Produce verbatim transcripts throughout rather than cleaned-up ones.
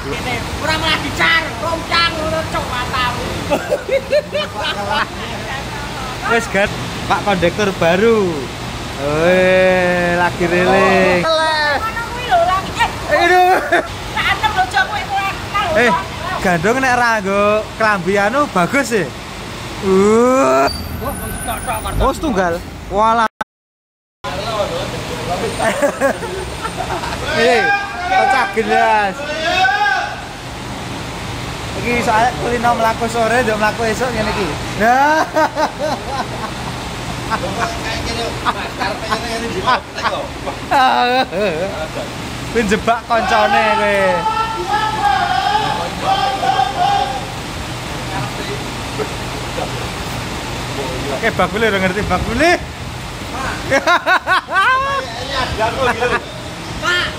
Ini ora malah dicar, roncang ngono cok matamu. Wes gat, Pak kondektur baru. Weh, lagi riling. Ngono kuwi lho lagi. Eh, Aduh. tak antem lho cok kowe ora kenal. Eh, gandong nek ra nggo klambi anu bagus sih. Uh. Oh, tunggal. Walah. Eh, pecah gelas. Iki soalnya kulino mlaku sore, ndok mlaku esuk ngene iki. Nah. Kuwi jebak koncone kowe. Oke, bakule udah ngerti bakule. Pak.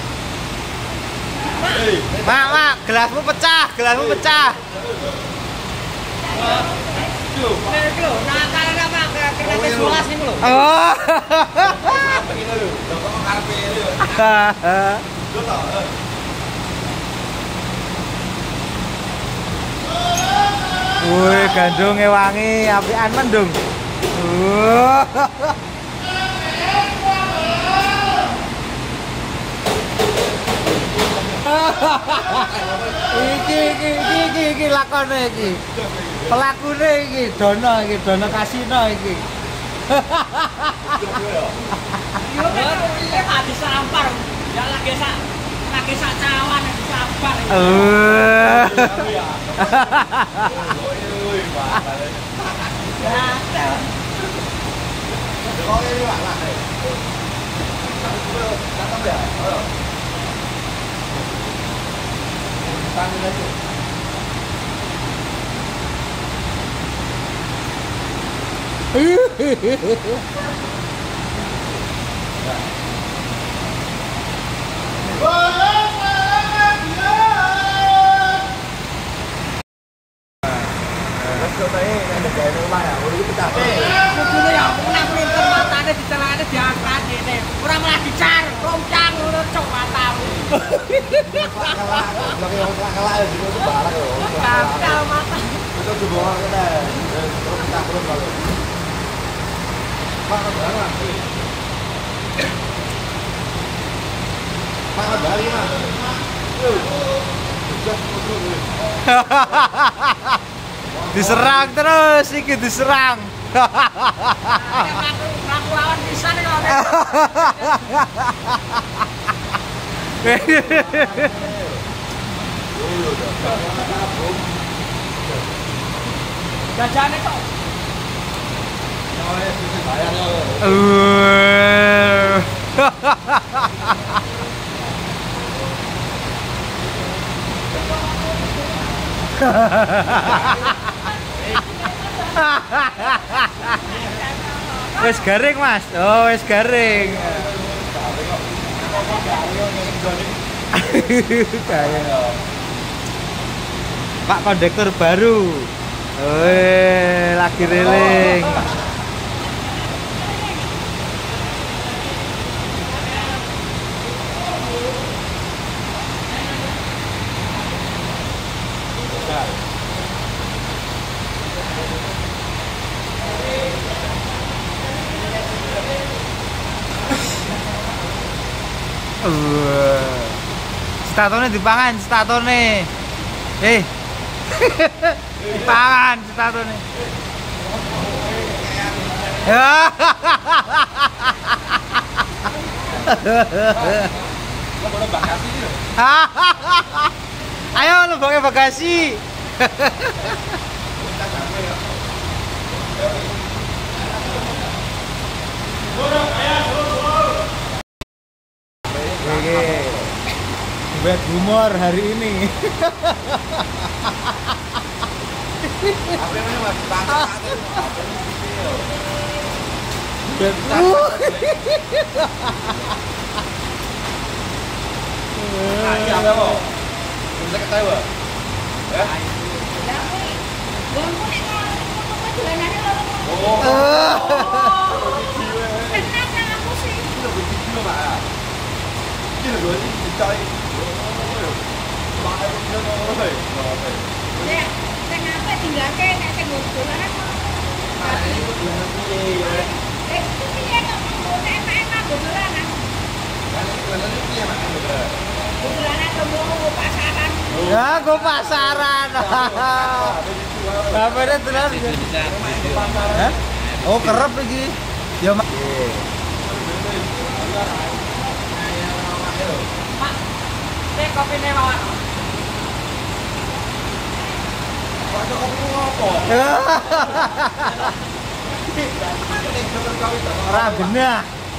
Mak, mak, gelasmu pecah, gelasmu pecah. Nek iki lho, nah karena apa? Kena tes bolas niku lho. Oh. Wih, gandungnya wangi, apian mendung. Uh. Iki iki iki iki iki lakone iki. Pelakune iki dono iki, dono kasino iki. Yo kan gak disampar. Ya lagi sak lagi sak cawan disampar. Eh. Kudune ya nek pinter matane dicelane diangkat ngene. Ora malah dicar, roncang ngono cok matamu. Kakak mata. Diserang terus iki diserang. Aku lawan pisan kok. Jajane kok. Wes garing, Mas. Oh, wes garing. Pak kondektur baru. Weh, lagi riling. Uh, statone dipangan, statone. Eh. Dipangan statone. Ayo lu pakai bagasi. Buat humor hari ini. Bisa ketawa? Ya? Nek sing apik tinggake nek sing dolanan. Eh, piye kok nek enak dolanan? Dolanan temu pasaran. Ya, go pasaran. Bapaknya dolan. Hah? Oh, kerep iki. Ya, Mak. Pak, teh kopine mawon. Kok kopi ngopo? Ora genah.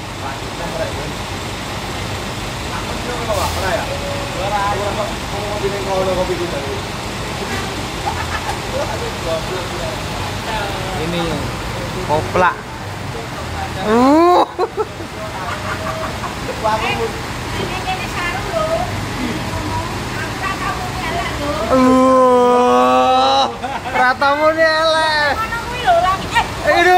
Ini koplak. Uh. Ini sarung lho. Angka kamu elek lho. Uh. Ratamu ni elek. Mana kuwi lho lagi. Eh, Aduh.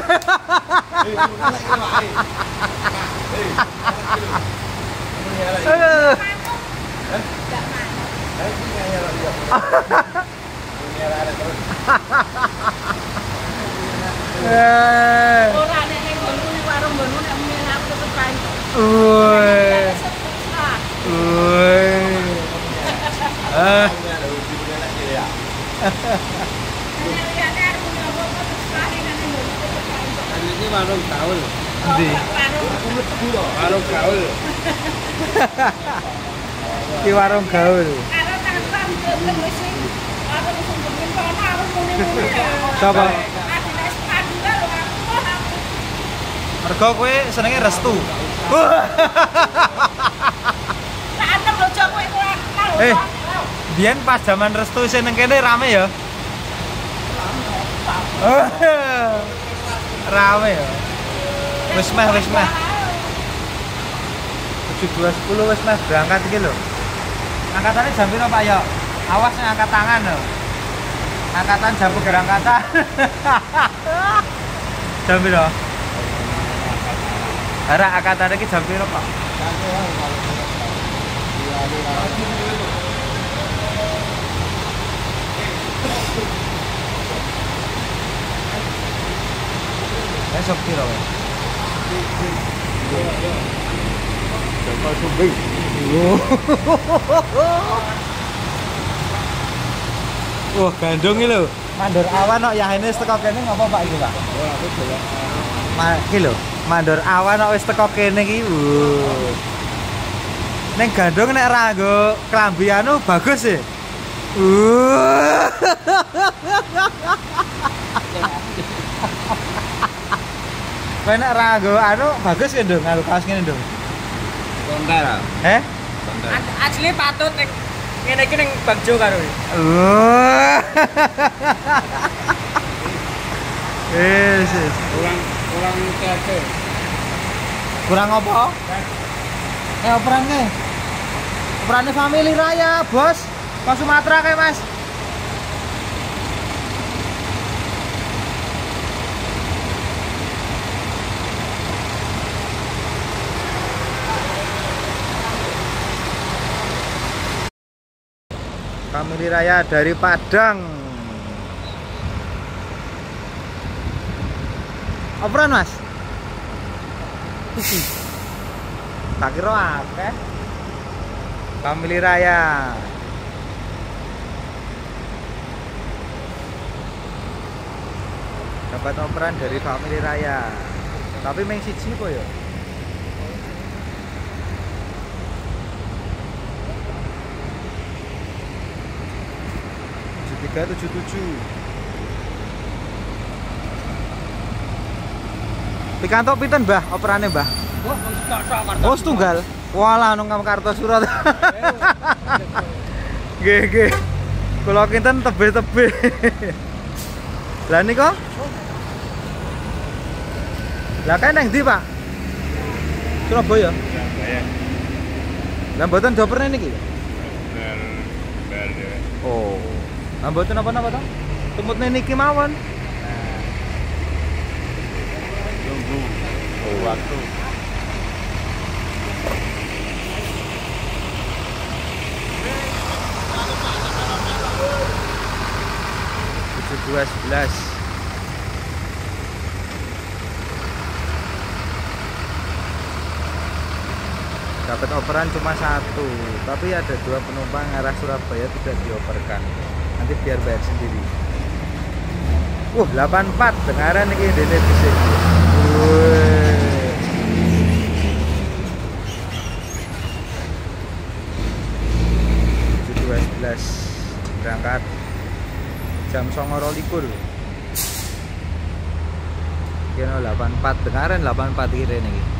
Aduh. enggak manuk. Eh. Ora nek ning nggonku ning warung-nggonku nek meneh aku tetep kanca. Woi. Woi. Eh. Ini warung gaul. Endi? Warung gaul. Ki warung gaul. Karo tangan gelem wis aku wis ngomongin kono aku muni-muni ya. Sapa? Adine sepatu lho aku. Mergo kowe senenge restu. Tak antem lho jok kowe ora kenal. Eh. Biyen pas zaman restu sing nang kene rame ya. Oh. Rame ya. Wis meh wis meh. tujuh dua sepuluh wis meh berangkat iki lho. Angkatannya jam piro Pak ya? Awas yang angkat tangan lho. Angkatan jam keberangkatan. Jam piro? Ara angkatan iki jam piro Pak? Besok piro? Joko Sumbing. Wah, gandung iki lho. Mandor awan kok yahene wis teko kene ngopo Pak iki, Pak? Oh, aku golek. Ma iki lho, mandor awan kok wis teko kene iki. Wuh. Ning gandung nek ra nggo klambi anu bagus sih. Uh. Kowe nek ra nggo anu bagus ya, Ndung, nganggo kaos ngene, Ndung. Konter. Eh? Konter. Asli patut nek ngene iki ning Bagjo karo. Uh. Yes, yes. Kurang kurang teke. Kurang apa? Eh, operannya. Operannya Family Raya, Bos. Ke Sumatera kayak, Mas. Family Raya dari Padang. Operan, Mas? Tak kira akeh. Family Raya. Dapat operan dari Family Raya. Tapi meng siji kok ya. tujuh tiga tujuh tujuh. Pikanto pinten, Mbah? Operane, Mbah? Oh, setunggal. Walah nang Kartosurat. Nggih, nggih. Kula kinten tebe-tebe. Lah nika? Lah kae nang ndi, Pak? Surabaya. Surabaya. Lah mboten doperne niki? Bel bel. Oh. Lah mboten apa-apa to? Tumutne niki mawon. Tunggu. Oh, waktu. dua sebelas. Dapat operan cuma satu, tapi ada dua penumpang arah Surabaya tidak dioperkan. Nanti biar bayar sendiri. Uh, delapan empat dengaran ini dene bisa. tujuh dua sebelas berangkat jam songo likur. Kena delapan empat dengaran delapan empat kira nih.